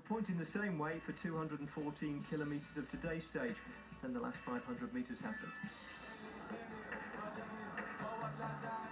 pointing the same way for 214 kilometres of today's stage. Then the last 500 metres happened.